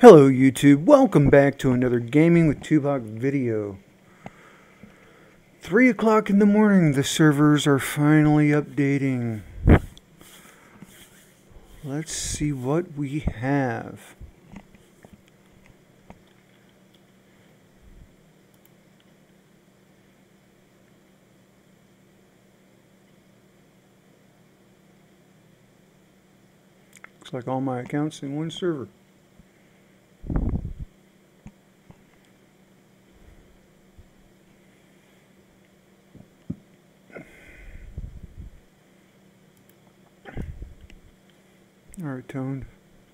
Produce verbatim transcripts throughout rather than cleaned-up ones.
Hello YouTube, welcome back to another Gaming with Toobock video. Three o'clock in the morning, the servers are finally updating. Let's see what we have. Looks like all my accounts in one server. Alright, Toned.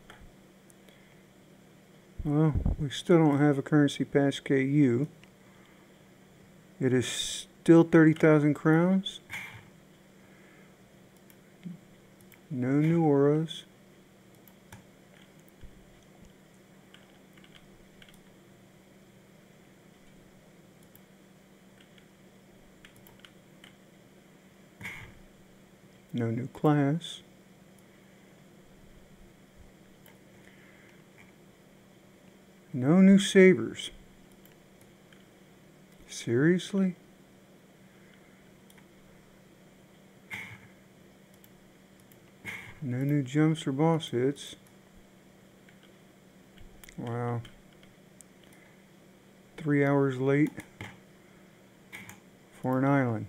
Well, we still don't have a currency past K U. It is still thirty thousand crowns. No new auras. No new class. No new sabers. Seriously? No new jumps or boss hits. Wow. Three hours late for an island.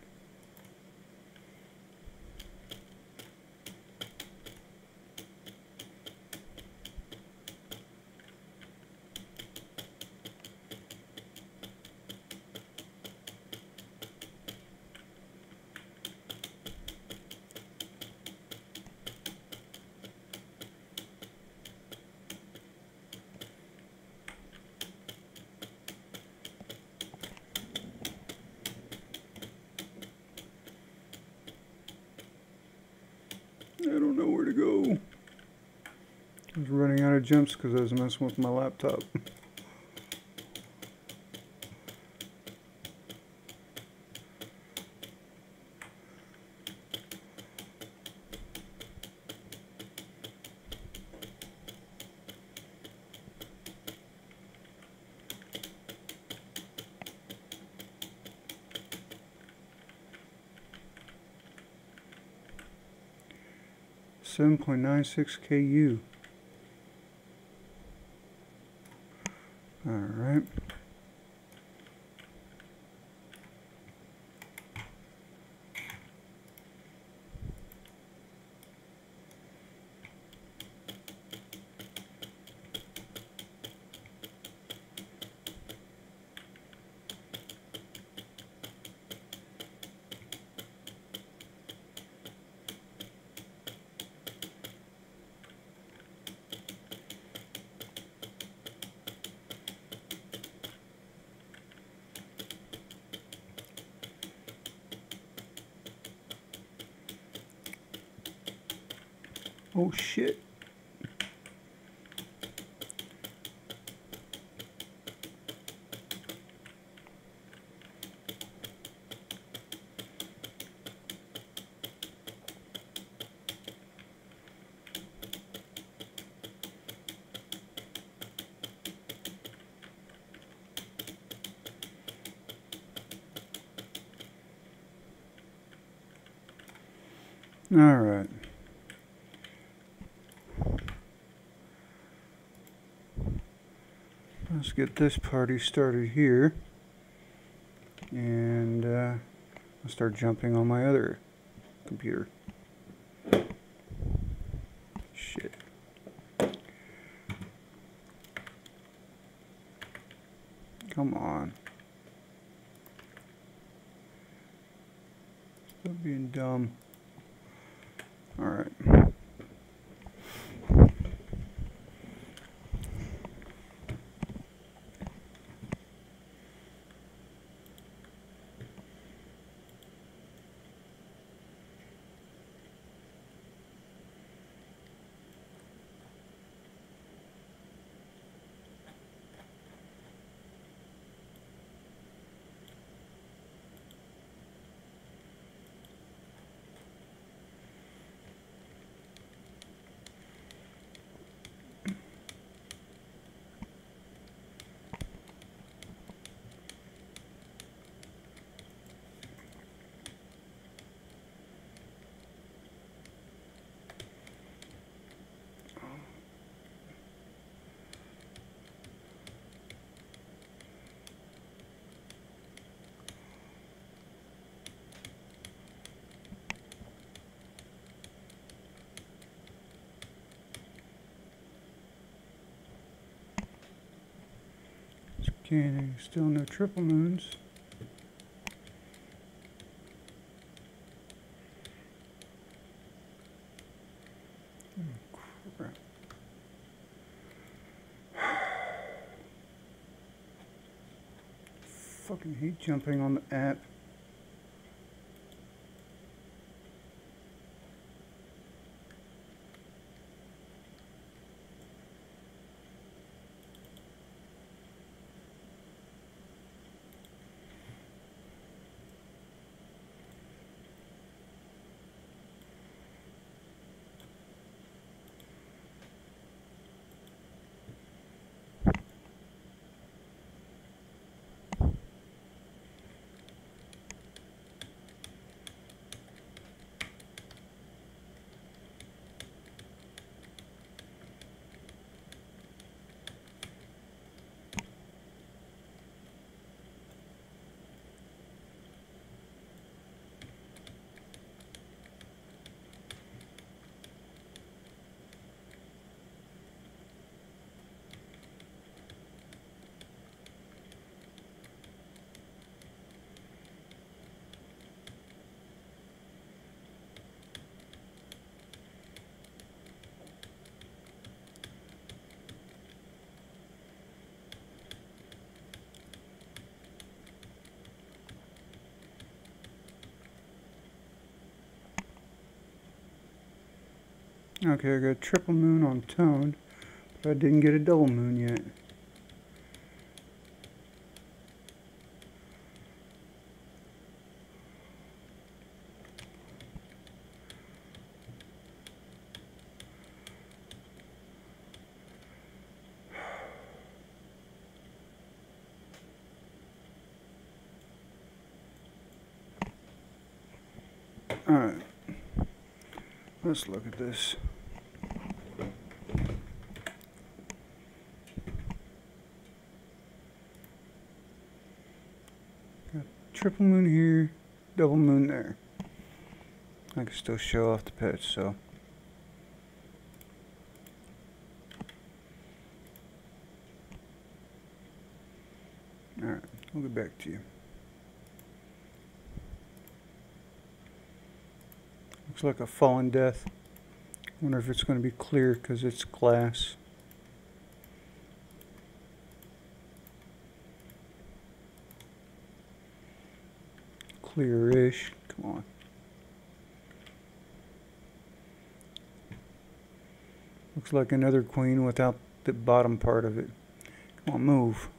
I don't know where to go. I was running out of jumps because I was messing with my laptop. seven point nine six K U. All right. Oh shit. All right. Let's get this party started here, and uh, I'll start jumping on my other computer. Shit. Come on. Stop being dumb. Alright. Okay, still no triple moons. Oh, crap. Fucking hate jumping on the app. Okay, I got triple moon on tone, but I didn't get a double moon yet. Alright, let's look at this. Got triple moon here, double moon there. I can still show off the pets, so. Alright, I'll get back to you. Looks like a fallen death. Wonder if it's going to be clear because it's glass. Clear-ish. Come on. Looks like another queen without the bottom part of it. Come on, move.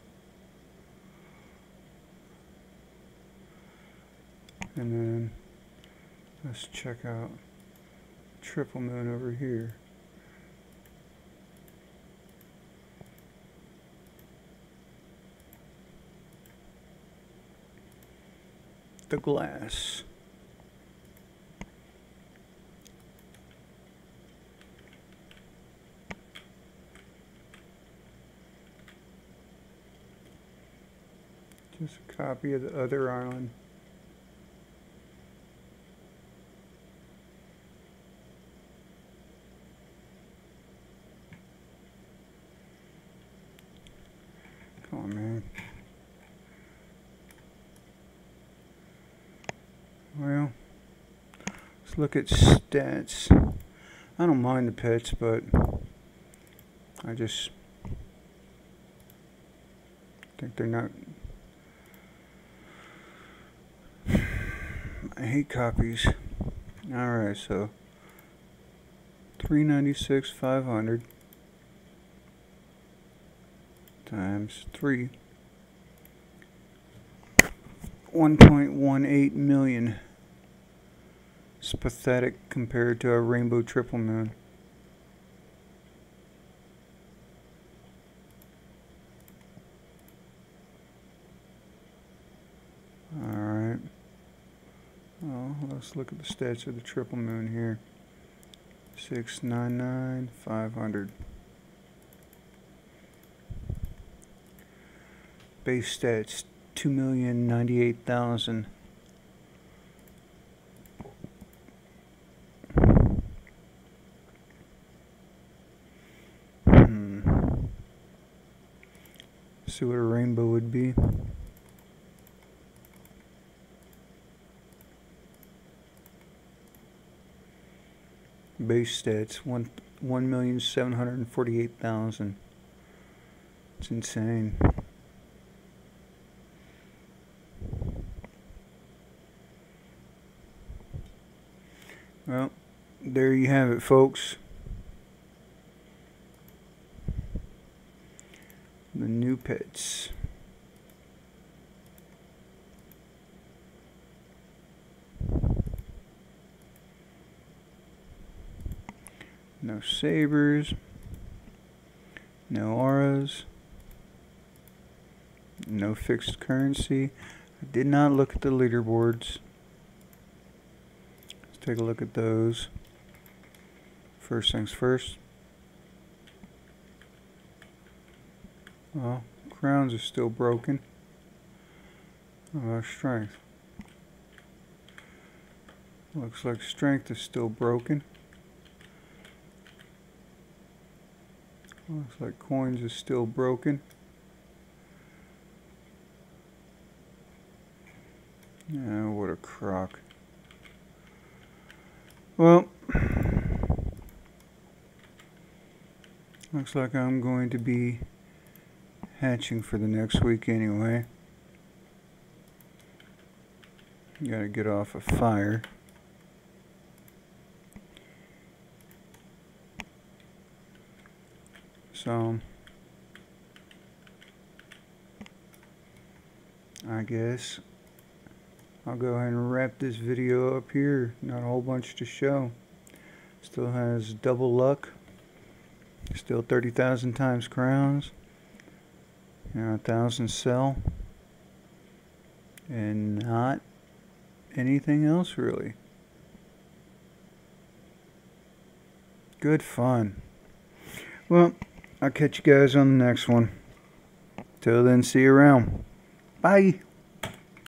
And then let's check out triple moon over here. The glass. Just a copy of the other island. Come on, man. Well, let's look at stats. I don't mind the pets, but I just think they're not. I hate copies. Alright, so three ninety-six five hundred times three, one point one eight million. It's pathetic compared to a rainbow triple moon. Alright. Well, let's look at the stats of the triple moon here. six ninety-nine five hundred. Base stats two million ninety-eight thousand. See what a rainbow would be. Base stats one one million seven hundred forty eight thousand. It's insane. Well, there you have it, folks. The new pets. No sabers. No auras. No fixed currency. I did not look at the leaderboards. Let's take a look at those. First things first. Well, crowns are still broken. Oh, our strength. Looks like strength is still broken. Looks like coins is still broken. Yeah, what a crock. Well, looks like I'm going to be hatching for the next week anyway. Gotta get off a fire. So, I guess I'll go ahead and wrap this video up here. Not a whole bunch to show. Still has double luck. Still thirty thousand times crowns. You know, a thousand sell. And not anything else really. Good fun. Well, I'll catch you guys on the next one. Till then, see you around. Bye.